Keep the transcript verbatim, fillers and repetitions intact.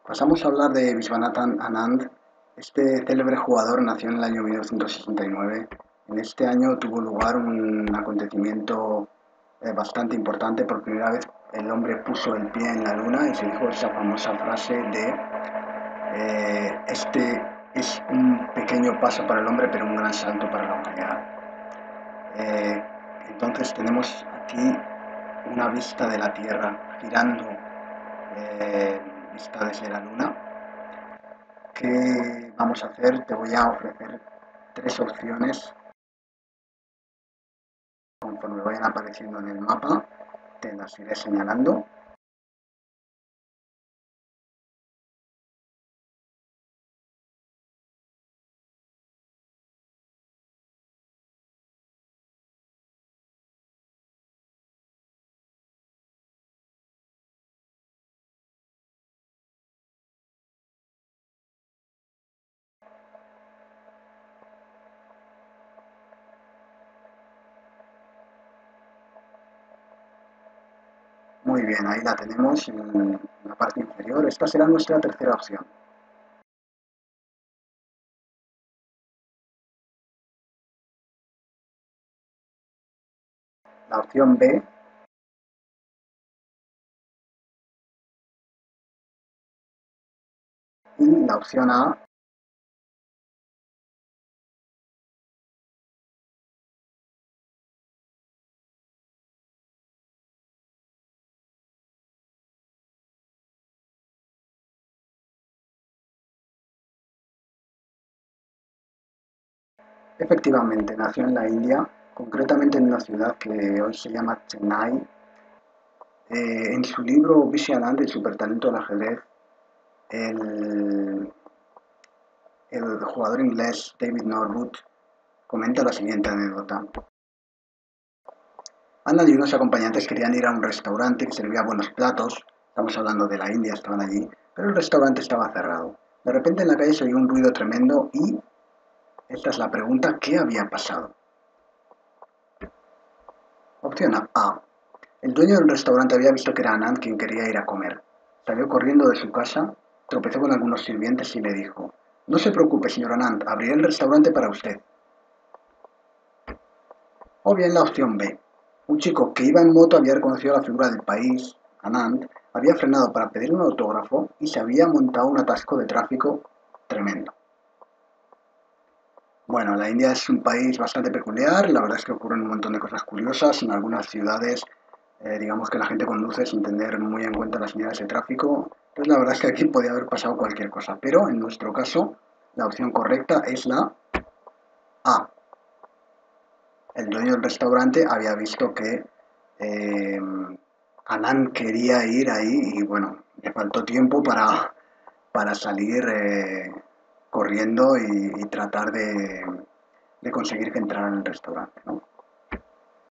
Pasamos a hablar de Viswanathan Anand. Este célebre jugador nació en el año mil novecientos sesenta y nueve. En este año tuvo lugar un acontecimiento eh, bastante importante. Por primera vez el hombre puso el pie en la luna y se dijo esa famosa frase de eh, este es un pequeño paso para el hombre pero un gran salto para la humanidad. Eh, entonces tenemos aquí una vista de la Tierra girando, eh, vista desde la luna. ¿Qué vamos a hacer? Te voy a ofrecer tres opciones conforme vayan apareciendo en el mapa. Te las iré señalando. Muy bien, ahí la tenemos en la parte inferior. Esta será nuestra tercera opción. La opción B. Y la opción A. Efectivamente, nació en la India, concretamente en una ciudad que hoy se llama Chennai. Eh, en su libro Viswanathan, el supertalento del ajedrez, el, el jugador inglés David Norwood comenta la siguiente anécdota. Anand y unos acompañantes querían ir a un restaurante que servía buenos platos. Estamos hablando de la India, estaban allí, pero el restaurante estaba cerrado. De repente en la calle se oyó un ruido tremendo y esta es la pregunta: ¿qué había pasado? Opción A. El dueño del restaurante había visto que era Anand quien quería ir a comer. Salió corriendo de su casa, tropezó con algunos sirvientes y le dijo: no se preocupe, señor Anand, abriré el restaurante para usted. O bien la opción B. Un chico que iba en moto había reconocido la figura del país, Anand, había frenado para pedir un autógrafo y se había montado un atasco de tráfico tremendo. Bueno, la India es un país bastante peculiar. La verdad es que ocurren un montón de cosas curiosas. En algunas ciudades, eh, digamos que la gente conduce sin tener muy en cuenta las señales de tráfico. Pues la verdad es que aquí podía haber pasado cualquier cosa. Pero en nuestro caso, la opción correcta es la A. El dueño del restaurante había visto que eh, Anand quería ir ahí y bueno, le faltó tiempo para, para salir eh, corriendo y, y tratar de, de conseguir que entrara en el restaurante, ¿no?